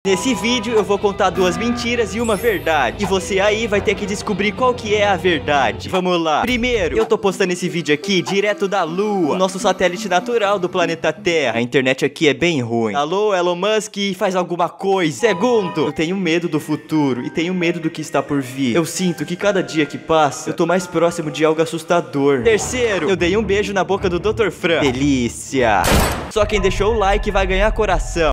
Nesse vídeo eu vou contar 2 mentiras e uma verdade. E você aí vai ter que descobrir qual que é a verdade. Vamos lá. Primeiro, eu tô postando esse vídeo aqui direto da Lua, o nosso satélite natural do planeta Terra. A internet aqui é bem ruim. Alô, Elon Musk, faz alguma coisa. Segundo, eu tenho medo do futuro e tenho medo do que está por vir. Eu sinto que cada dia que passa, eu tô mais próximo de algo assustador. Terceiro, eu dei um beijo na boca do Dr. Fran. Delícia. Só quem deixou o like vai ganhar coração.